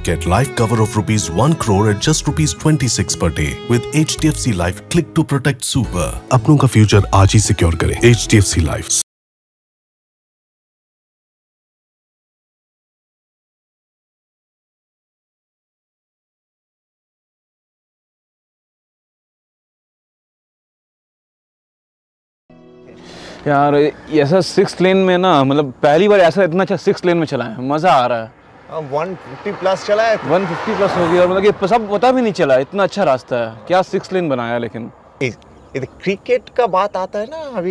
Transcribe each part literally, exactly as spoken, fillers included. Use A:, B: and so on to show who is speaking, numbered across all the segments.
A: Get life cover of rupees one crore at just rupees twenty-six per day with H D F C Life Click to Protect Super. अपनों का future आज ही secure करें। H D F C Life।
B: यार ऐसा six lane में ना, मतलब पहली बार ऐसा इतना अच्छा सिक्स लेन में चला है, मज़ा आ रहा है।
C: वन फिफ्टी प्लस चला है,
B: वन फिफ्टी प्लस हो गया और मतलब कि सब पता भी नहीं चला, इतना अच्छा रास्ता है। क्या सिक्स लेन बनाया। लेकिन
C: क्रिकेट का बात आता है ना, अभी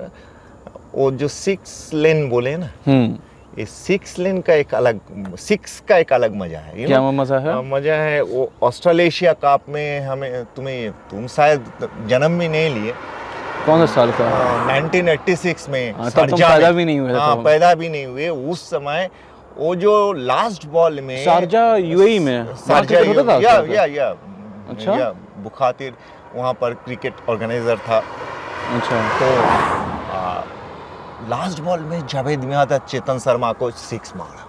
C: वो जो सिक्स लेन बोले ना, ये सिक्स लेन का एक अलग, सिक्स का एक अलग मजा है।
B: क्या मजा है?
C: मजा है वो ऑस्ट्रेलेशिया कप में हमें, तुम्हें तुम शायद जन्म भी नहीं लिए।
B: कौन सा साल का?
C: नाइनटीन एटी सिक्स में।
B: हाँ, तब तुम पैदा भी नहीं हुए।
C: हाँ, पैदा भी नहीं हुए उस समय। वो जो लास्ट बॉल में
B: शारजा यूएई में
C: शारजा होता था, या या या
B: अच्छा,
C: या बुखातिर वहाँ पर क्रिकेट ऑर्गेनाइजर था।
B: अच्छा,
C: तो आ, लास्ट बॉल में जावेद मियांदाद चेतन शर्मा को सिक्स मारा।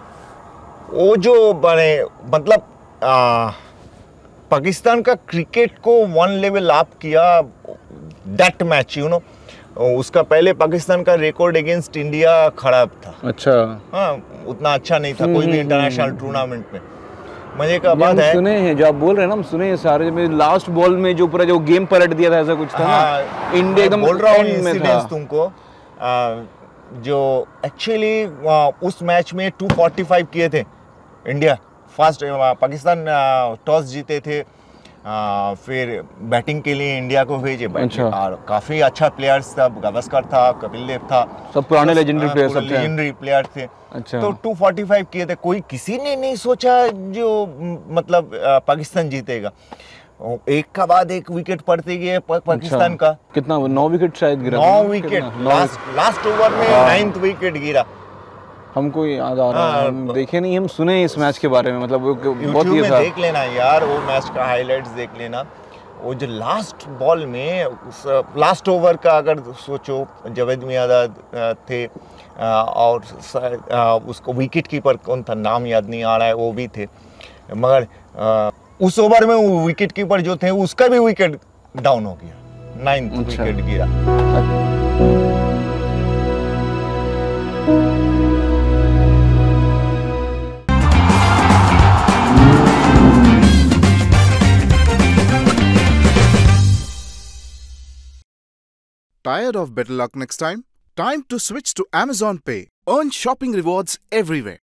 C: वो जो बने मतलब आ, पाकिस्तान का क्रिकेट को वन लेवल अप किया दैट मैच, यू नो। उसका पहले पाकिस्तान का रिकॉर्ड अगेंस्ट इंडिया खराब था।
B: अच्छा,
C: हाँ, उतना अच्छा नहीं था कोई भी इंटरनेशनल टूर्नामेंट में। मजे का बात है,
B: सुने हैं जो आप बोल रहे हैं ना, हम सुने हैं सारे में। लास्ट बॉल में जो पूरा जो गेम पलट दिया था, ऐसा कुछ था। हाँ, ना, इंडिया एकदम
C: बोल रहा हूँ इंसिडेंस तुमको। आ, जो एक्चुअली उस मैच में टू फोर्टी फाइव किए थे इंडिया। फर्स्ट पाकिस्तान टॉस जीते थे, आ, फिर बैटिंग के लिए इंडिया को भेजे।
B: अच्छा।
C: और काफी अच्छा प्लेयर्स था, गावस्कर था, कपिल देव था,
B: सब पुराने लेजेंडरी प्लेयर सब थे।
C: लेजेंडरी प्लेयर थे।
B: अच्छा।
C: तो टू फोर्टी फाइव किए थे, कोई किसी ने नहीं सोचा जो मतलब पाकिस्तान जीतेगा। एक का बाद एक विकेट पड़ते गए पाकिस्तान। अच्छा। का
B: कितना? नौ विकेट शायद गिरा।
C: नौ विकेट लास्ट लास्ट ओवर में नाइन्थ विकेट गिरा।
B: हमको याद आ रहा है, हम देखे नहीं, हम सुने इस मैच के बारे में। मतलब वो बहुत ही
C: था। देख लेना यार, वो मैच का हाइलाइट्स देख लेना। वो जो लास्ट बॉल में लास्ट ओवर का अगर सोचो, जावेद मियांदाद थे और उसको विकेट कीपर कौन था, नाम याद नहीं आ रहा है, वो भी थे। मगर उस ओवर में वो विकेट कीपर जो थे उसका भी विकेट डाउन हो गया, नाइन्थ विकेट गिरा।
D: Tired of better luck next time? Time to switch to Amazon Pay. Earn shopping rewards everywhere.